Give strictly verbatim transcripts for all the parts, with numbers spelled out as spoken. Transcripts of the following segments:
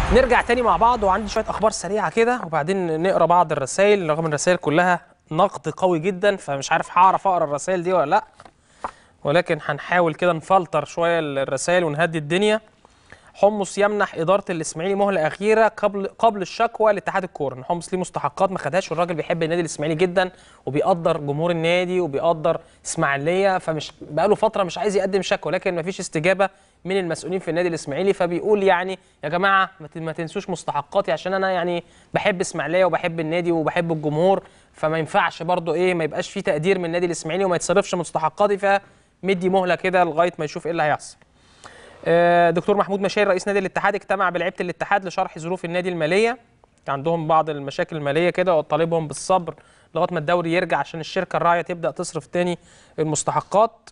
نرجع تاني مع بعض، وعندي شويه اخبار سريعه كده وبعدين نقرا بعض الرسائل، رغم ان الرسائل كلها نقد قوي جدا فمش عارف هعرف اقرا الرسائل دي ولا لا، ولكن هنحاول كده نفلتر شويه الرسائل ونهدي الدنيا. حمص يمنح اداره الاسماعيلي مهله اخيره قبل قبل الشكوى لاتحاد الكوره، ان حمص ليه مستحقات ما خدهاش، والراجل بيحب النادي الاسماعيلي جدا وبيقدر جمهور النادي وبيقدر اسماعيليه، فمش بقاله فتره مش عايز يقدم شكوى، لكن ما فيش استجابه من المسؤولين في النادي الاسماعيلي، فبيقول يعني يا جماعه ما تنسوش مستحقاتي عشان انا يعني بحب اسماعيليه وبحب النادي وبحب الجمهور، فما ينفعش برضو ايه ما يبقاش في تقدير من النادي الاسماعيلي وما يتصرفش مستحقاتي، فمدي مهله كده لغايه ما يشوف ايه اللي هيحصل. دكتور محمود مشاري رئيس نادي الاتحاد اجتمع بلعيبه الاتحاد لشرح ظروف النادي الماليه، عندهم بعض المشاكل الماليه كده وطالبهم بالصبر لغايه ما الدوري يرجع عشان الشركه الراعيه تبدا تصرف تاني المستحقات.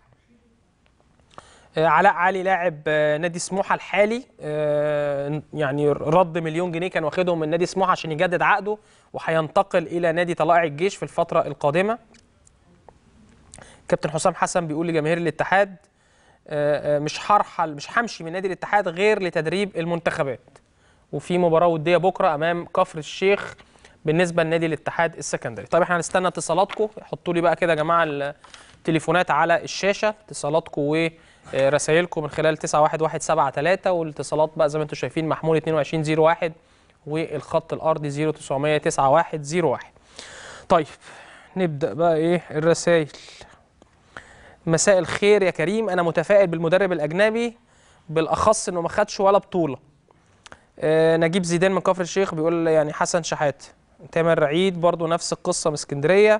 علاء علي لاعب نادي سموحه الحالي يعني رد مليون جنيه كان واخدهم من نادي سموحه عشان يجدد عقده، وهينتقل الى نادي طلائع الجيش في الفتره القادمه. كابتن حسام حسن بيقول لجماهير الاتحاد مش هرحل مش همشي من نادي الاتحاد غير لتدريب المنتخبات، وفي مباراه وديه بكره امام كفر الشيخ بالنسبه لنادي الاتحاد السكندري. طيب احنا هنستنى اتصالاتكم، حطوا لي بقى كده يا جماعه التليفونات على الشاشه، اتصالاتكم ورسائلكم من خلال تسعة واحد واحد سبعة ثلاثة، والاتصالات بقى زي ما انتم شايفين محمول اتنين وعشرين صفر واحد والخط الارضي صفر تسعمية تسعة واحد صفر واحد. طيب نبدا بقى ايه الرسائل. مساء الخير يا كريم، انا متفائل بالمدرب الاجنبي بالاخص انه ما خدش ولا بطوله. آه نجيب زيدان من كفر الشيخ بيقول يعني حسن شحات. تامر عيد برضو نفس القصه من اسكندريه.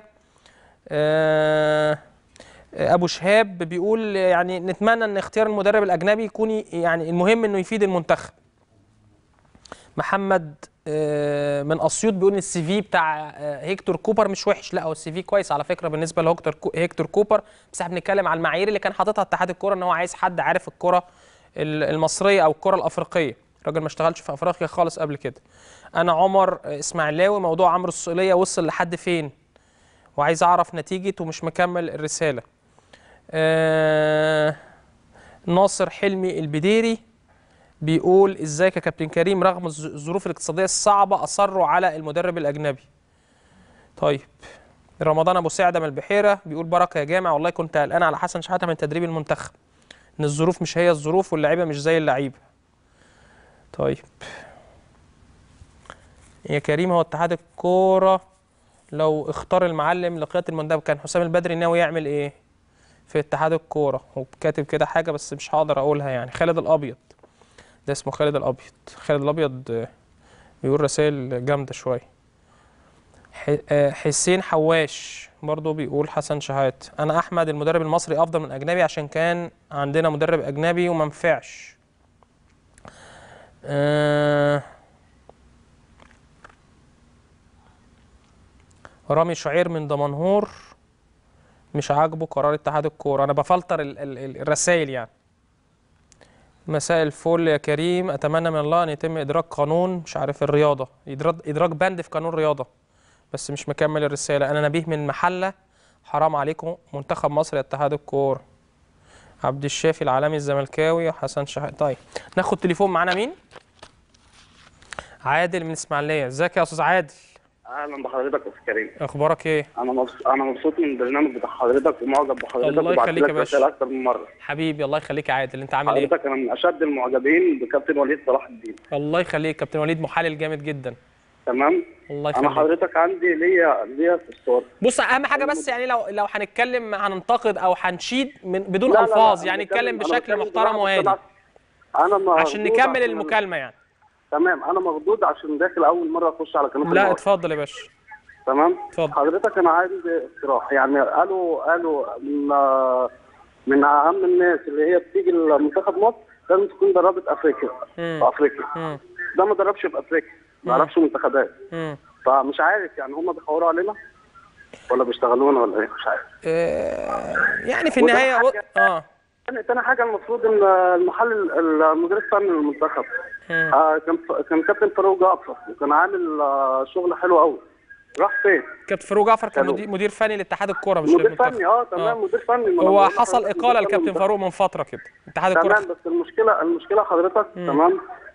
آه ابو شهاب بيقول يعني نتمنى ان اختيار المدرب الاجنبي يكون يعني المهم انه يفيد المنتخب. محمد آه من اسيوط بيقول ان السي في بتاع آه هيكتور كوبر مش وحش، لا هو السي في كويس على فكره بالنسبه لهيكتور هيكتور كوبر، بس احنا بنتكلم على المعايير اللي كان حاططها اتحاد الكوره، ان هو عايز حد عارف الكره المصريه او الكره الافريقيه، الراجل ما اشتغلش في افريقيا خالص قبل كده. انا عمر اسماعيلاوي، موضوع عمرو السوليه وصل لحد فين؟ وعايز اعرف نتيجه ومش مكمل الرساله. آه ناصر حلمي البديري بيقول ازيك يا كابتن كريم، رغم الظروف الاقتصاديه الصعبه اصروا على المدرب الاجنبي. طيب رمضان ابو سعده من البحيره بيقول بركه يا جامع، والله كنت قلقان على حسن شحاته من تدريب المنتخب، ان الظروف مش هي الظروف واللعيبه مش زي اللعيبه. طيب يا كريم، هو اتحاد الكوره لو اختار المعلم لقياده المنتخب كان حسام البدري ناوي يعمل ايه في اتحاد الكوره؟ وكاتب كده حاجه بس مش هقدر اقولها يعني. خالد الابيض، ده اسمه خالد الابيض، خالد الابيض بيقول رسائل جامده شويه. حسين حواش برضه بيقول حسن شحات، انا احمد المدرب المصري افضل من الاجنبي عشان كان عندنا مدرب اجنبي وما نفعش. أه رامي شعير من دمنهور مش عاجبه قرار اتحاد الكوره، انا بفلتر ال ال الرسائل يعني. مساء الفل يا كريم، اتمنى من الله ان يتم ادراك قانون مش عارف الرياضه، ادراك ادراك بند في قانون الرياضه، بس مش مكمل الرساله. انا نبيه من محله، حرام عليكم منتخب مصر يا اتحاد الكوره. عبد الشافي العالمي الزملكاوي حسن شحات. طيب ناخد تليفون، معانا مين؟ عادل من اسماعيليه. ازيك يا استاذ عادل؟ اهلا بحضرتك يا استاذ كريم. اخبارك ايه؟ انا مبسوط انا مبسوط من البرنامج بتاع حضرتك ومعجب بحضرتك، الله يخليك يا باشا. اكتر من مره حبيبي الله يخليك يا عادل، انت عامل ايه؟ حضرتك انا من اشد المعجبين بكابتن وليد صلاح الدين. الله يخليك، كابتن وليد محلل جامد جدا. تمام. الله يخليك. انا حضرتك عندي ليا ليا استفسار. بص اهم حاجه بس يعني لو لو هنتكلم هننتقد او هنشيد من بدون لا الفاظ لا لا يعني نتكلم بشكل محترم وهادي انا عشان نكمل المكالمه يعني. تمام. انا مخضوض عشان داخل اول مره اخش على قناه. لا اتفضل يا باشا. تمام. اتفضل. حضرتك انا عندي اقتراح، يعني قالوا قالوا من من اهم الناس اللي هي بتيجي لمنتخب مصر لازم تكون دربت افريقيا في افريقيا. مم. ده ما دربش في افريقيا، ما دربش منتخبات. فمش عارف يعني هم بيحوروا علينا ولا بيشتغلونا ولا ايه، مش عارف. آه يعني في النهايه و... اه تاني حاجه المفروض ان المحلل المدير الفني للمنتخب آه كان كان كابتن فاروق جعفر وكان عامل آه شغل حلو قوي. راح فين؟ كابتن فاروق جعفر كان مدير, مدير فني لاتحاد الكوره مش مدير فني. اه تمام. آه. مدير فني. هو حصل اقاله لكابتن فاروق من فتره كده اتحاد الكوره. تمام. بس المشكله المشكله حضرتك مم. تمام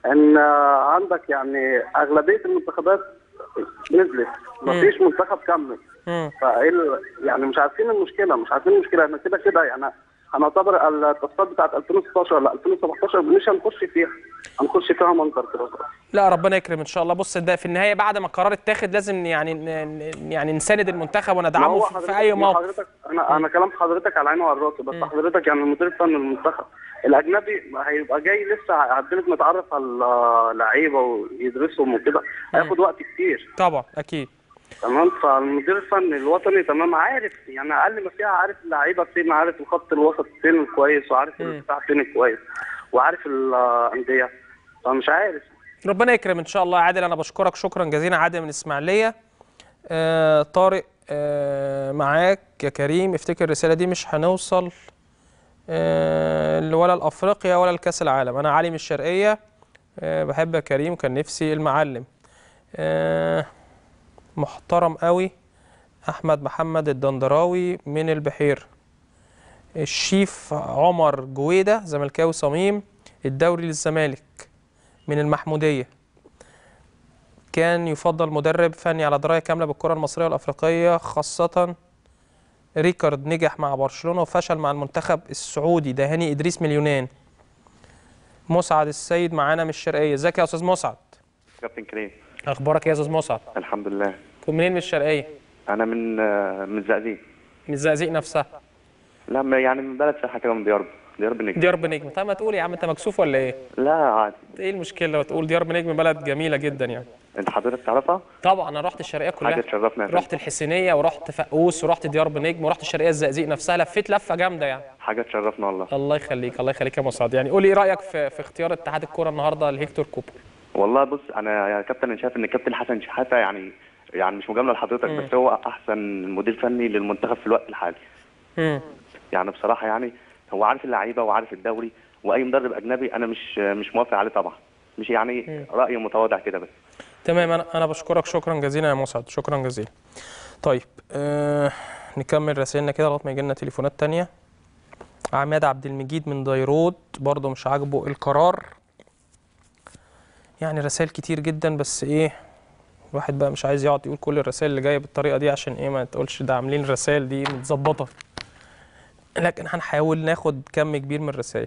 ان عندك يعني اغلبيه المنتخبات نزلت، مفيش منتخب كمل. مم. فايه ال- يعني مش عارفين المشكله، مش عارفين المشكله احنا كده كده يعني هنعتبر التصفيات بتاعت ألفين وستاشر ولا ألفين وسبعتاشر مش هنخش فيها، هنخش فيها منظر كده. لا ربنا يكرم ان شاء الله. بص ده في النهايه بعد ما القرار اتاخد لازم يعني ن- ن- يعني نساند المنتخب ما وندعمه هو في, في حضرتك اي ما موقف. حضرتك انا انا كلام حضرتك على عيني وعلى راسي، بس حضرتك يعني المدير الفني للمنتخب الاجنبي هيبقى جاي لسه عندنا نتعرف على اللعيبه ويدرسهم وكده، هياخد وقت كتير. طبعا اكيد. تمام. فالمدير الفني الوطني تمام عارف يعني اقل ما فيها، عارف اللعيبه فين، عارف الخط الوسط فين الكويس، وعارف الدفاع فين الكويس، وعارف الانديه. فمش عارف. ربنا يكرم ان شاء الله يا عادل. انا بشكرك شكرا جزيلا. عادل من الاسماعيليه. آه طارق آه معاك يا كريم. افتكر الرساله دي مش هنوصل آه ولا لافريقيا ولا لكاس العالم. انا علي من الشرقيه. آه بحب يا كريم وكان نفسي المعلم. آه محترم قوي. احمد محمد الدندراوي من البحير. الشيف عمر جويده زملكاوي صميم. الدوري للزمالك من المحموديه. كان يفضل مدرب فني على درايه كامله بالكره المصريه والافريقيه، خاصه ريكارد نجح مع برشلونه وفشل مع المنتخب السعودي. ده هاني ادريس من اليونان. مسعد السيد معانا من الشرقيه. ازيك يا استاذ مسعد؟ كابتن كريم، اخبارك يا استاذ مسعد؟ الحمد لله. كنت منين من الشرقيه؟ انا من آه، من الزقازيق. من الزقازيق نفسها؟ لا ما- يعني من بلد ساحه كده، من ديار ديار بنجم. ديار بنجم. طب ما تقول يا عم، انت مكسوف ولا ايه؟ لا عادي. ايه المشكله لو تقول ديار بنجم؟ بلد جميله جدا يعني. انت حضرتك تعرفها؟ طبعا انا رحت الشرقيه كلها. حاجه تشرفنا يا فندم. رحت الحسينيه ورحت فقوس ورحت ديار بنجم ورحت الشرقيه الزقازيق نفسها، لفيت لفه جامده يعني. حاجه تشرفنا والله. الله يخليك الله يخليك يا مسعد. يعني قول لي ايه رايك في في اختيار اتحاد الكوره النهارده لهيكتور كوبر؟ والله بص، انا يا كابتن انا شايف ان الكابتن حسن شحاته يعني يعني مش مجامله لحضرتك، بس هو احسن مدير فني للمنتخب في الوقت الحالي. امم يعني بصراحه يعني هو عارف اللعيبه وعارف الدوري، واي مدرب اجنبي انا مش مش موافق عليه طبعا. مش يعني راي متواضع كده بس. تمام. انا انا بشكرك شكرا جزيلا يا مسعد، شكرا جزيلا. طيب آه نكمل رسائلنا كده لغايه ما يجي لنا تليفونات تانية. عماد عبد المجيد من ديروت برضه مش عاجبه القرار. يعني رسائل كتير جدا، بس ايه الواحد بقى مش عايز يقعد يقول كل الرسائل اللي جايه بالطريقه دي، عشان ايه ما تقولش ده عاملين الرسائل دي متظبطه. لكن هنحاول ناخد كم كبير من الرسائل.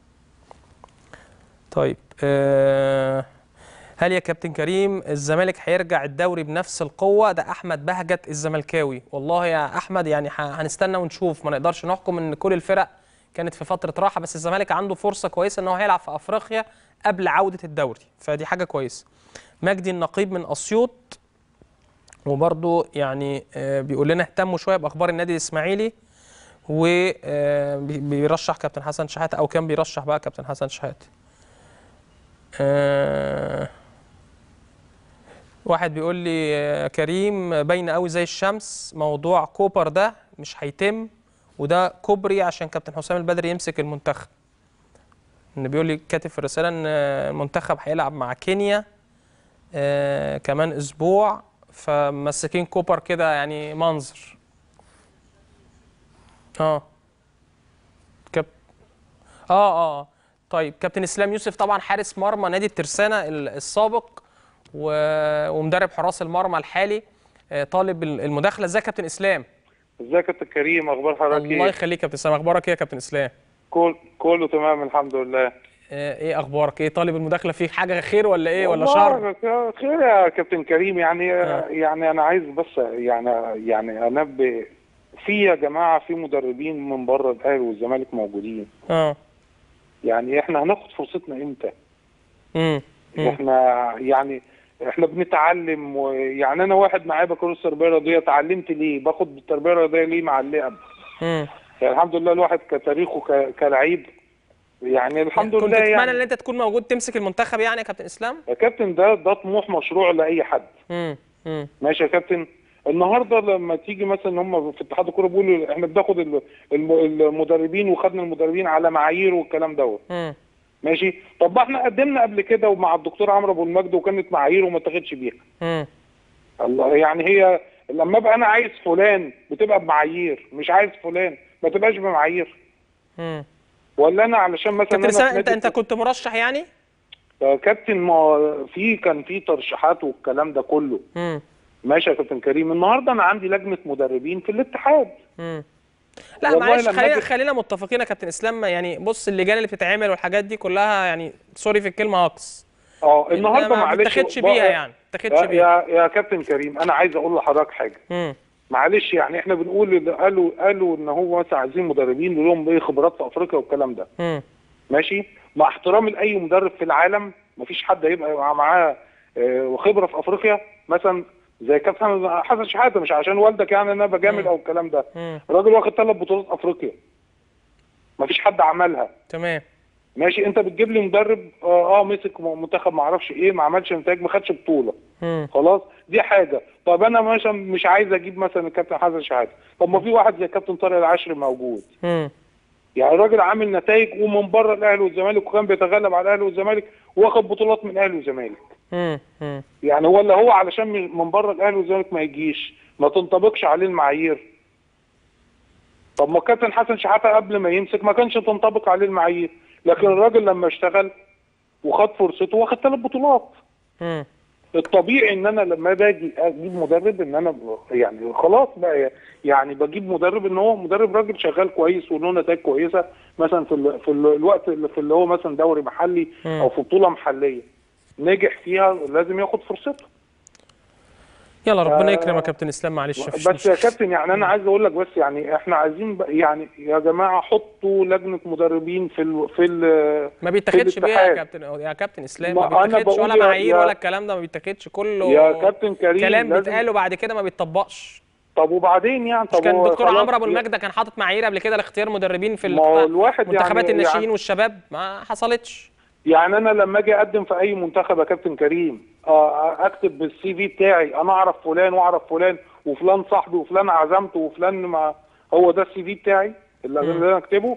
طيب آه هل يا كابتن كريم الزمالك هيرجع الدوري بنفس القوه؟ ده احمد بهجت الزملكاوي. والله يا احمد يعني هنستنى ونشوف، ما نقدرش نحكم ان كل الفرق كانت في فتره راحه، بس الزمالك عنده فرصه كويسه ان هو هيلعب في افريقيا قبل عوده الدوري، فدي حاجه كويسه. مجدي النقيب من اسيوط وبرضه يعني آه بيقول لنا اهتموا شويه باخبار النادي الاسماعيلي، وبيرشح كابتن حسن شحاته، او كان بيرشح بقى كابتن حسن شحاته. آه واحد بيقول لي آه كريم باين قوي زي الشمس موضوع كوبر ده مش هيتم، وده كوبري عشان كابتن حسام البدري يمسك المنتخب. ان بيقول لي كاتب في الرساله ان المنتخب هيلعب مع كينيا آه كمان اسبوع، فمسكين كوبر كده يعني منظر. اه كاب اه اه طيب كابتن اسلام يوسف طبعا حارس مرمى نادي الترسانة السابق و... ومدرب حراس المرمى الحالي طالب المداخله. ازيك يا كابتن اسلام؟ ازيك يا كابتن كريم، اخبار حضرتك ايه؟ الله يخليك يا كابتن اسلام. اخبارك ايه يا كابتن اسلام؟ كل كله تمام الحمد لله. ايه اخبارك؟ ايه طالب المداخله فيه حاجه خير ولا ايه ولا والله شر؟ خير يا كابتن كريم. يعني آه. يعني انا عايز بس يعني يعني انبه في يا جماعه في مدربين من بره الاهلي والزمالك موجودين. اه يعني احنا هناخد فرصتنا امتى؟ امم احنا يعني احنا بنتعلم، ويعني انا واحد معايا بكالوريوس تربيه رياضيه، اتعلمت ليه؟ باخد بالتربيه الرياضيه ليه مع اللعب؟ امم يعني الحمد لله الواحد كتاريخه ك- كلاعب يعني الحمد كنت لله. تتمنى يعني ان انت تكون موجود تمسك المنتخب يعني يا كابتن اسلام؟ يا كابتن ده ده طموح مشروع لاي حد. امم امم ماشي يا كابتن. النهارده لما تيجي مثلا هم في اتحاد الكوره بيقولوا احنا بناخد ال- الم- المدربين وخدنا المدربين على معايير والكلام دوت. امم ماشي. طب ما احنا قدمنا قبل كده ومع الدكتور عمرو ابو المجد وكانت معايير وما اتاخدش بيها. امم الله. يعني هي لما ابقى انا عايز فلان بتبقى بمعايير، مش عايز فلان ما تبقاش بمعايير. امم ولا انا علشان مثلا كابتن انا اسلام في انت نادي انت كنت مرشح يعني؟ يا كابتن ما في كان في ترشيحات والكلام ده كله. امم ماشي يا كابتن كريم، النهارده انا عندي لجنه مدربين في الاتحاد. امم لا معلش، خلينا خلينا متفقين يا كابتن اسلام، يعني بص اللجان اللي بتتعمل والحاجات دي كلها يعني سوري في الكلمه هقص. اه النهارده معلش ما بتاخدش بيها يعني ما بتاخدش بيها. يا يا كابتن كريم انا عايز اقول لحضرتك حاجه. امم معلش يعني احنا بنقول قالوا قالوا ان هو مثلا عايزين مدربين لهم ايه خبرات في افريقيا والكلام ده. امم ماشي، مع احترامي لاي مدرب في العالم مفيش حد هيبقى معاه اه خبره في افريقيا مثلا زي كابتن حسن شحاته، مش عشان والدك يعني انا بجامل او الكلام ده. الراجل واخد ثلاث بطولات افريقيا مفيش حد عملها. تمام ماشي، انت بتجيب لي مدرب اه, آه مسك منتخب ما اعرفش ايه، ما عملش نتائج، ما خدش بطوله. مم. خلاص دي حاجه. طب انا مثلا مش عايز اجيب مثلا الكابتن حسن شحاته، طب ما في واحد زي كابتن طارق العشري موجود. مم. يعني الراجل عامل نتائج ومن بره الاهلي والزمالك، وكان بيتغلب على الاهلي والزمالك واخد بطولات من الاهلي والزمالك. مم. مم. يعني ولا هو علشان من بره الاهلي والزمالك ما يجيش ما تنطبقش عليه المعايير؟ طب ما كابتن حسن شحاته قبل ما يمسك ما كانش تنطبق عليه المعايير، لكن الراجل لما اشتغل وخد فرصته واخد ثلاث بطولات. مم. الطبيعي ان انا لما باجي اجيب مدرب ان انا يعني خلاص بقى يعني بجيب مدرب ان هو مدرب راجل شغال كويس وله نتائج كويسه مثلا في ال في ال الوقت اللي في اللي هو مثلا دوري محلي مم. او في بطوله محليه نجح فيها لازم ياخد فرصته. يلا ربنا يكرمك يا كابتن اسلام، معلش بس مش... يا كابتن يعني انا عايز اقول لك بس يعني احنا عايزين يعني يا جماعه حطوا لجنه مدربين في ال في ال ما بيتاخدش بيها يا كابتن يا كابتن اسلام، ما, ما بيتاخدش ولا معايير ولا الكلام ده، ما بيتاخدش كله يا كابتن كريم كلام بيتقال وبعد كده ما بيتطبقش. طب وبعدين يعني طب كان الدكتور عمرو ابو المجد كان حاطط معايير قبل كده لاختيار مدربين في منتخبات يعني الناشئين يعني والشباب، ما حصلتش. يعني انا لما اجي اقدم في اي منتخب يا كابتن كريم اه اكتب بالسي في بتاعي انا اعرف فلان واعرف فلان وفلان صاحبي وفلان عزمته وفلان ما هو ده السي في بتاعي اللي, اللي انا اكتبه؟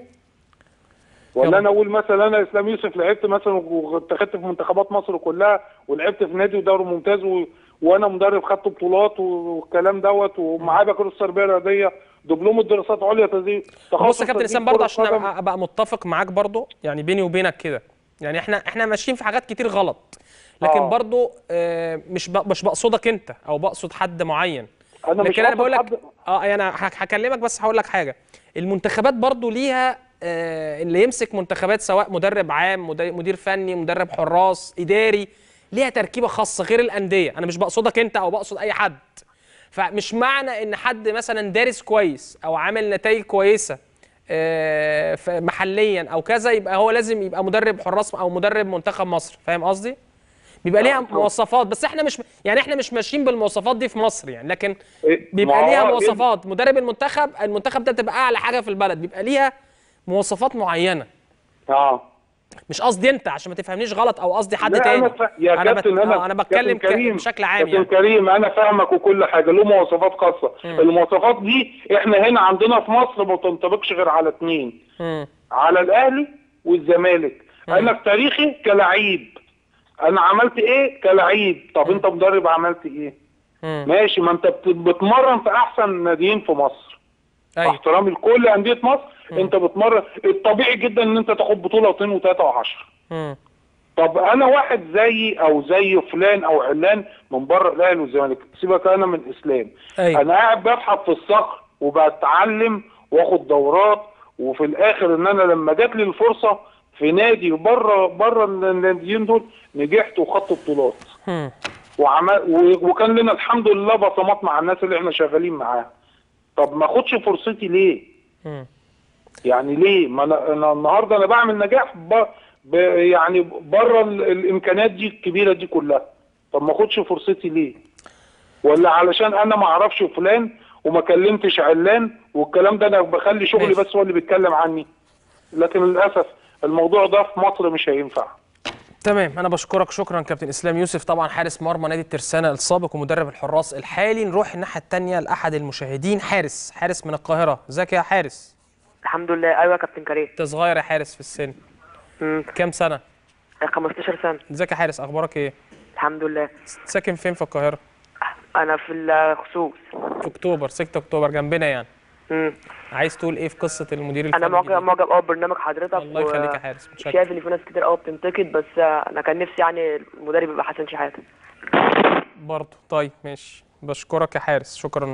ولا انا اقول مثلا انا اسلام يوسف لعبت مثلا واتخذت في منتخبات مصر كلها ولعبت في نادي ودوري ممتاز و... وانا مدرب خدت بطولات والكلام دوت ومعايا بكالوريوس تربيه رياضيه دبلوم الدراسات عليا تزيد. بص يا كابتن اسلام برضه عشان ابقى متفق معاك برضه يعني بيني وبينك كده، يعني احنا احنا ماشيين في حاجات كتير غلط، لكن آه. برضو آه مش مش بقصدك انت او بقصد حد معين. انا لكن مش انا بقول لك حد... اه انا هكلمك بس هقول لك حاجه. المنتخبات برضو ليها آه اللي يمسك منتخبات سواء مدرب عام مدير فني مدرب حراس اداري ليها تركيبه خاصه غير الانديه. انا مش بقصدك انت او بقصد اي حد، فمش معنى ان حد مثلا دارس كويس او عامل نتائج كويسه محليا او كذا يبقى هو لازم يبقى مدرب حراس او مدرب منتخب مصر. فاهم قصدي؟ بيبقى ليها مواصفات، بس احنا مش يعني احنا مش ماشيين بالمواصفات دي في مصر يعني، لكن بيبقى ليها مواصفات. مدرب المنتخب المنتخب ده تبقى اعلى حاجه في البلد، بيبقى ليها مواصفات معينه. اه مش قصدي انت عشان ما تفهمنيش غلط او قصدي حد لا تاني. انا ف... يا انا كابتن بت... انا انا بتكلم ك... بشكل عام يعني. كابتن كريم انا فاهمك وكل حاجه له مواصفات خاصه. م. المواصفات دي احنا هنا عندنا في مصر ما تنطبقش غير على اثنين، على الاهلي والزمالك. م. انا في تاريخي كلاعب انا عملت ايه كلاعب، طب م. انت مدرب عملت ايه؟ م. ماشي، ما انت بتمرن في احسن ناديين في مصر. أيوة. احترامي لكل انديه مصر. م. انت بتمرن الطبيعي جدا ان انت تاخد بطوله واثنين وثلاثه وعشره. طب انا واحد زيي او زي فلان او علان من بره الاهلي والزمالك، سيبك انا من اسلام. أيوة. انا قاعد ببحث في الصخر وبتعلم واخد دورات، وفي الاخر ان انا لما جات لي الفرصه في نادي بره بره الناديين دول نجحت وخدت بطولات. وعمل وكان لنا الحمد لله بصمات مع الناس اللي احنا شغالين معاها. طب ما اخدش فرصتي ليه؟ م. يعني ليه؟ ما انا النهارده انا بعمل نجاح ب... ب... يعني بره الامكانيات دي الكبيره دي كلها، طب ما اخدش فرصتي ليه؟ ولا علشان انا ما اعرفش فلان وما كلمتش علان والكلام ده انا بخلي شغلي بس هو اللي بيتكلم عني؟ لكن للاسف الموضوع ده في مصر مش هينفع. تمام، انا بشكرك شكرا كابتن اسلام يوسف، طبعا حارس مرمى نادي الترسانه السابق ومدرب الحراس الحالي. نروح الناحيه الثانيه لاحد المشاهدين، حارس حارس من القاهره. ازيك يا حارس؟ الحمد لله. ايوه يا كابتن كريم. انت صغير يا حارس في السن. امم كام سنه؟ خمستاشر سنه. ازيك يا حارس، اخبارك ايه؟ الحمد لله. ساكن فين في القاهره؟ انا في الخصوص في اكتوبر، ستة اكتوبر جنبنا يعني. امم عايز تقول ايه في قصه المدير الفني انا معجب الجديد؟ معجب قوي ببرنامج حضرتك. الله يخليك يا حارس، متشكر. شايف ان في ناس كتير قوي بتنتقد، بس انا كان نفسي يعني المدرب يبقى حسن شحاته برضه. طيب ماشي، بشكرك يا حارس، شكرا.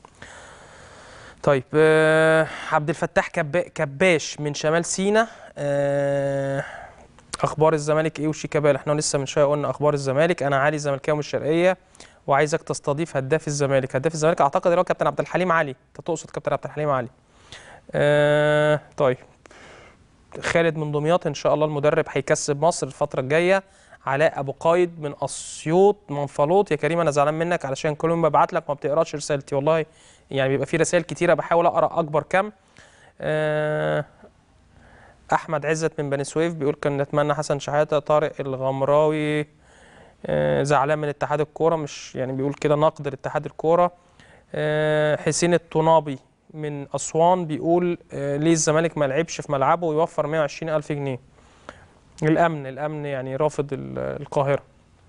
طيب آه عبد الفتاح كبا كباش من شمال سينا، آه اخبار الزمالك ايه وشيكابالا؟ احنا لسه من شويه قلنا اخبار الزمالك. انا علي زملكاوي من الشرقيه وعايزك تستضيف هداف الزمالك. هداف الزمالك اعتقد اللي هو كابتن عبد الحليم علي، انت تقصد كابتن عبد الحليم علي. آه طيب خالد من دمياط، ان شاء الله المدرب هيكسب مصر الفتره الجايه. علاء ابو قايد من اسيوط منفلوط، يا كريم انا زعلان منك علشان كل يوم ببعت لك ما بتقراش رسالتي، والله يعني بيبقى في رسائل كتيره بحاول اقرا اكبر كم. آه احمد عزت من بني سويف بيقول كان نتمنى حسن شحاته. طارق الغمراوي آه زعلان من اتحاد الكوره، مش يعني بيقول كده نقد لاتحاد الكوره. آه حسين الطنابي من اسوان بيقول آه ليه الزمالك ما لعبش في ملعبه ويوفر مئة وعشرين ألف جنيه؟ الامن الامن يعني رافض القاهره.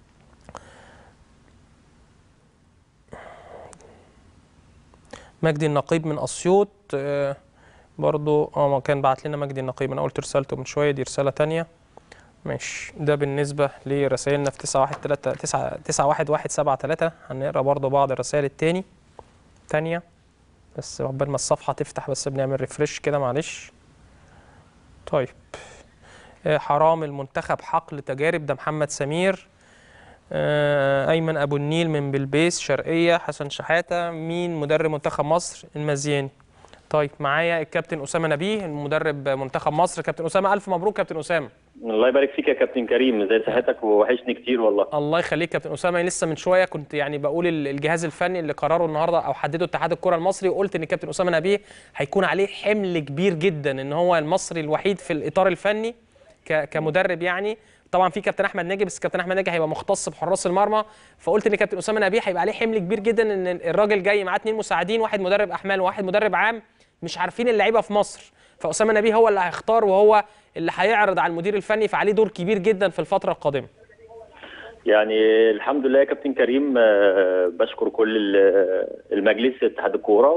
مجدي النقيب من اسيوط آه برضو اه ما كان بعت لنا مجدي النقيب، انا قلت رسالته من شويه، دي رساله تانية. ماشي، ده بالنسبه لرسائلنا في تسعة واحد تلاتة تسعة تسعة واحد واحد سبعة تلاتة. هنقرا برضو بعض الرسائل التاني تانية، بس عقبال ما الصفحه تفتح بس بنعمل ريفرش كده معلش. طيب آه حرام المنتخب حقل تجارب، ده محمد سمير. آه ايمن ابو النيل من بلبيس شرقيه. حسن شحاته مين مدرب منتخب مصر؟ المزياني. طيب معايا الكابتن اسامه نبيه مدرب منتخب مصر. كابتن اسامه الف مبروك. كابتن اسامه الله يبارك فيك يا كابتن كريم، زي صحتك ووحشني كتير والله. الله يخليك كابتن اسامه. لسه من شويه كنت يعني بقول الجهاز الفني اللي قرره النهارده او حدده اتحاد الكره المصري، وقلت ان كابتن اسامه نبيه هيكون عليه حمل كبير جدا، ان هو المصري الوحيد في الاطار الفني كمدرب يعني. طبعا في كابتن احمد ناجي، بس كابتن احمد ناجي هيبقى مختص بحراس المرمى، فقلت ان كابتن اسامه نبيه هيبقى عليه حمل كبير جدا، ان الراجل جاي معاه اثنين مساعدين، واحد مدرب احمال وواحد مدرب عام، مش عارفين اللعيبه في مصر، فاسامه نبيه هو اللي هيختار وهو اللي هيعرض على المدير الفني، فعليه دور كبير جدا في الفتره القادمه. يعني الحمد لله يا كابتن كريم، بشكر كل المجلس اتحاد الكوره،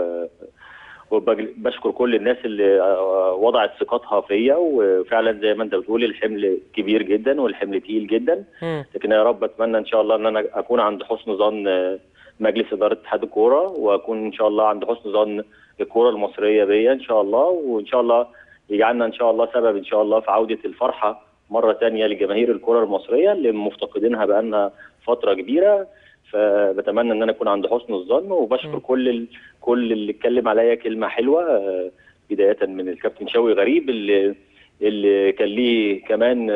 وبشكر كل الناس اللي وضعت ثقتها فيا، وفعلا زي ما انت بتقول الحمل كبير جدا والحمل تقيل جدا، لكن يا رب اتمنى ان شاء الله ان انا اكون عند حسن ظن مجلس اداره اتحاد الكوره، واكون ان شاء الله عند حسن ظن الكوره المصريه بيا ان شاء الله، وان شاء الله يجعلنا ان شاء الله سبب ان شاء الله في عوده الفرحه مره ثانيه لجماهير الكوره المصريه اللي مفتقدينها بقالنا فتره كبيره. فبتمنى ان انا اكون عند حسن الظن، وبشكر م. كل ال... كل اللي اتكلم عليا كلمه حلوه، بدايه من الكابتن شوقي غريب اللي اللي كان ليه كمان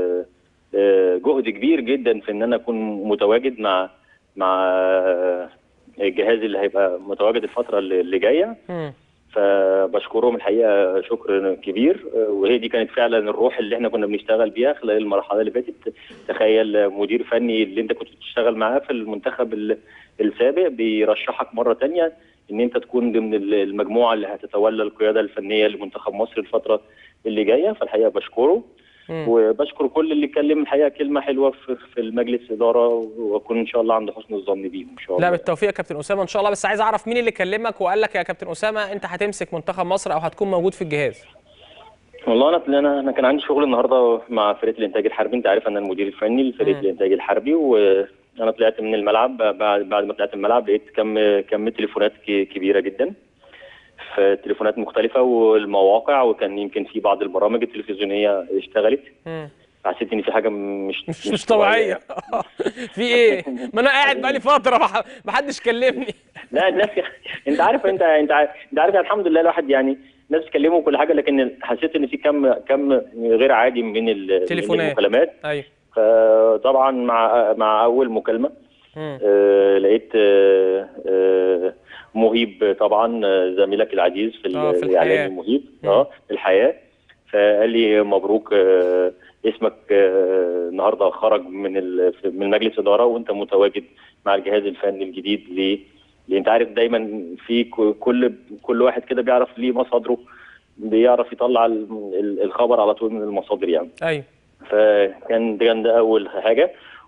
جهد كبير جدا في ان انا اكون متواجد مع مع الجهاز اللي هيبقى متواجد الفتره اللي جايه. م. فبشكرهم الحقيقه شكر كبير، وهي دي كانت فعلا الروح اللي احنا كنا بنشتغل بيها خلال المرحله اللي فاتت. تخيل مدير فني اللي انت كنت بتشتغل معاه في المنتخب السابق بيرشحك مره ثانيه ان انت تكون ضمن المجموعه اللي هتتولى القياده الفنيه لمنتخب مصر الفتره اللي جايه، فالحقيقه بشكره. مم. وبشكر كل اللي اتكلم الحقيقه كلمه حلوه في, في المجلس اداره، واكون ان شاء الله عند حسن الظن بيهم ان شاء الله. لا بالتوفيق يا كابتن اسامه ان شاء الله. بس عايز اعرف مين اللي كلمك وقال لك يا كابتن اسامه انت هتمسك منتخب مصر او هتكون موجود في الجهاز؟ والله انا انا انا كان عندي شغل النهارده مع فرقه الانتاج الحربي، انت عارف انا المدير الفني لفرقه الانتاج الحربي، وانا طلعت من الملعب. بعد بعد ما طلعت من الملعب لقيت كم كم تليفونات كبيره جدا في تليفونات مختلفه والمواقع، وكان يمكن في بعض البرامج التلفزيونيه اشتغلت. م. حسيت ان في حاجه مش مش, مش طبيعيه. في ايه؟ ما انا قاعد بقالي فتره ما حدش كلمني. لا الناس انت عارف انت انت عارف, انت عارف الحمد لله الواحد يعني الناس بتكلمه وكل حاجه، لكن حسيت ان في كم كم غير عادي من المكالمات. ايوه. فطبعا مع مع اول مكالمه آه لقيت آه آه مهيب طبعا زميلك العزيز في, آه في الاعلام مهيب اه في الحياه، فقال لي مبروك آه اسمك آه النهارده خرج من من مجلس اداره وانت متواجد مع الجهاز الفني الجديد. ليه؟ لان انت عارف دايما في كل كل واحد كده بيعرف ليه مصادره، بيعرف يطلع الخبر على طول من المصادر يعني. ايوه. فكان ده كان ده اول حاجه،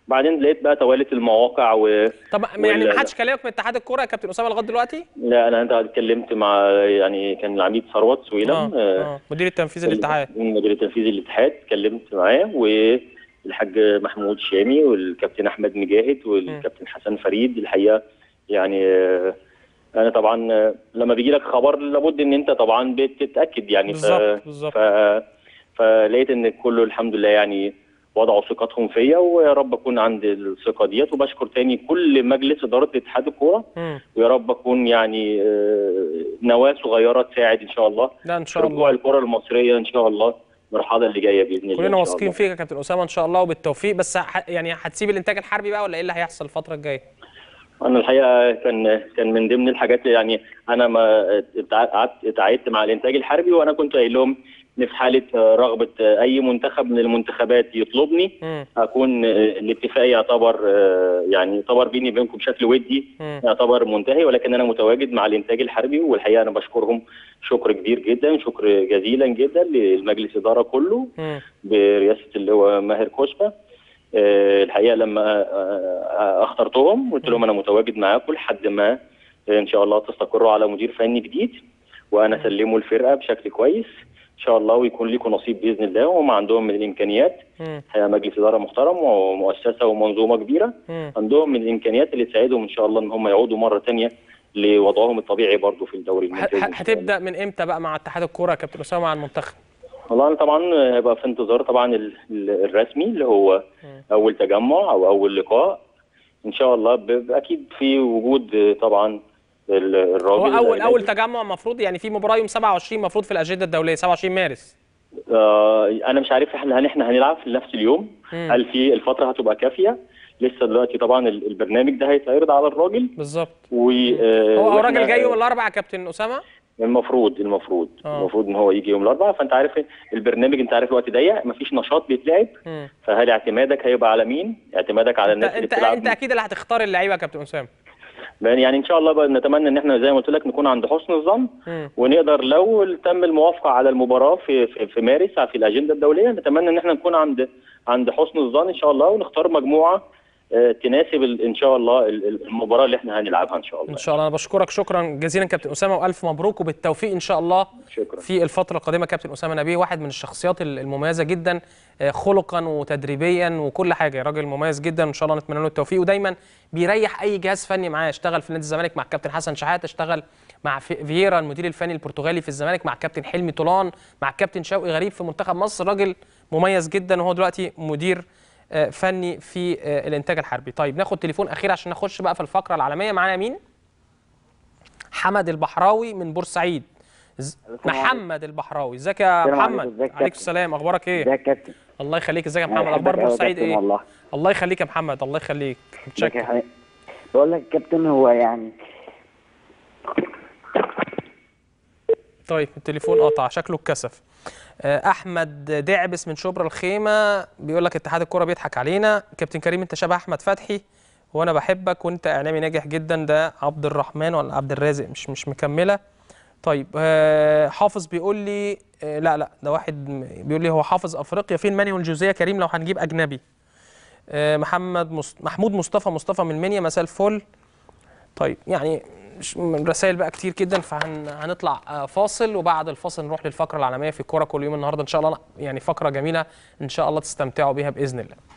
وبعدين لقيت بقى توالت المواقع و طب يعني ما حدش كلمك من اتحاد الكوره يا كابتن اسامه لغايه دلوقتي؟ لا انا انت اتكلمت مع يعني كان العميد ثروت سويلم اه اه مدير التنفيذي للاتحاد مدير التنفيذي للاتحاد، اتكلمت معاه والحاج محمود شامي والكابتن احمد مجاهد والكابتن حسن فريد. الحقيقه يعني انا طبعا لما بيجي لك خبر لابد ان انت طبعا بتتاكد يعني. بالظبط بالظبط. فلقيت ان كله الحمد لله يعني وضعوا ثقتهم فيا، ويا رب اكون عند الثقه ديت. وبشكر تاني كل مجلس اداره اتحاد الكوره، ويا رب اكون يعني نواه صغيره تساعد ان شاء الله لا ان شاء الله رجوع الكره المصريه ان شاء الله المرحله اللي جايه باذن الله. كلنا واثقين فيك يا كابتن اسامه ان شاء الله وبالتوفيق. بس يعني هتسيب الانتاج الحربي بقى ولا ايه اللي هيحصل الفتره الجايه؟ انا الحقيقه كان كان من ضمن الحاجات يعني انا ما اتعاقدت مع الانتاج الحربي، وانا كنت قايل لهم ان في حاله رغبه اي منتخب من المنتخبات يطلبني م. اكون الاتفاق يعتبر يعني يعتبر بيني وبينكم بشكل ودي م. يعتبر منتهي، ولكن انا متواجد مع الانتاج الحربي. والحقيقه انا بشكرهم شكر كبير جدا، شكر جزيلا جدا للمجلس الاداره كله م. برئاسه اللي هو ماهر كوشبه. الحقيقه لما اخترتهم قلت لهم انا متواجد معاكم لحد ما ان شاء الله تستقروا على مدير فني جديد، وانا اسلموا الفرقه بشكل كويس ان شاء الله، ويكون لكم نصيب باذن الله. وهم عندهم من الامكانيات، الحقيقه مجلس اداره محترم ومؤسسه ومنظومه كبيره، عندهم من الامكانيات اللي تساعدهم ان شاء الله ان هم يعودوا مره ثانيه لوضعهم الطبيعي برضه في الدوري الممتاز. هتبدا من امتى بقى مع اتحاد الكوره يا كابتن اسامه مع المنتخب؟ والله انا طبعا هيبقى في انتظار طبعا الرسمي اللي هو اول تجمع او اول لقاء ان شاء الله، اكيد في وجود طبعا الراجل. هو اول اول تجمع المفروض يعني في مباراه يوم سبعة وعشرين المفروض في الاجنده الدوليه سبعة وعشرين مارس. آه انا مش عارف هل احنا هنلعب في نفس اليوم، مم. هل في الفتره هتبقى كافيه؟ لسه دلوقتي طبعا البرنامج ده هيتعرض على الراجل بالظبط. و آه هو الراجل جاي يوم الاربعاء يا كابتن اسامه؟ المفروض المفروض أوه. المفروض ان هو يجي يوم الاربعاء، فانت عارف البرنامج انت عارف الوقت ضيق مفيش نشاط بيتلعب، فهل اعتمادك هيبقى على مين؟ اعتمادك على الناس اللي بتلعب. انت اكيد اللي هتختار اللعيبه يا كابتن اسامه. يعني ان شاء الله بقى نتمنى ان احنا زي ما قلت لك نكون عند حسن الظن، ونقدر لو تم الموافقه على المباراه في في, في مارس في الاجنده الدوليه، نتمنى ان احنا نكون عند عند حسن الظن ان شاء الله، ونختار مجموعه تناسب ان شاء الله المباراه اللي احنا هنلعبها ان شاء الله. ان شاء الله. انا بشكرك شكرا جزيلا كابتن اسامه، والف مبروك وبالتوفيق ان شاء الله. شكرا. في الفتره القادمه كابتن اسامه نبيه واحد من الشخصيات المميزه جدا خلقا وتدريبيا وكل حاجه، راجل مميز جدا ان شاء الله نتمنى له التوفيق، ودايما بيريح اي جهاز فني معاه. اشتغل في نادي الزمالك مع الكابتن حسن شحاته، اشتغل مع فييرا المدير الفني البرتغالي في الزمالك، مع الكابتن حلمي طولان، مع الكابتن شوقي غريب في منتخب مصر. راجل مميز جدا وهو دلوقتي مدير فني في الانتاج الحربي. طيب ناخد تليفون اخير عشان نخش بقى في الفقره العالميه. معانا مين؟ حمد البحراوي من بورسعيد. محمد البحراوي، ازيك يا محمد؟ عليكم السلام، اخبارك ايه؟ ازيك يا كابتن؟ الله يخليك، ازيك يا محمد؟ اخبار بورسعيد ايه؟ والله الله يخليك يا محمد، الله يخليك. متشكر. بقول لك يا كابتن هو يعني طيب التليفون قطع شكله اتكسف. احمد دعبس من شبرا الخيمه بيقول لك اتحاد الكوره بيضحك علينا. كابتن كريم انت شبه احمد فتحي وانا بحبك وانت اعلامي ناجح جدا. ده عبد الرحمن ولا عبد الرازق مش مش مكمله. طيب حافظ بيقول لي لا لا ده واحد بيقول لي هو حافظ افريقيا فين ماني والجوزيه كريم لو هنجيب اجنبي. محمد مص... محمود مصطفى مصطفى من منيا مساء الفل. طيب يعني رسائل بقى كتير جدا، فهنطلع فاصل وبعد الفاصل نروح للفقره العالميه في الكوره كل يوم النهارده ان شاء الله، يعني فقره جميله ان شاء الله تستمتعوا بيها باذن الله.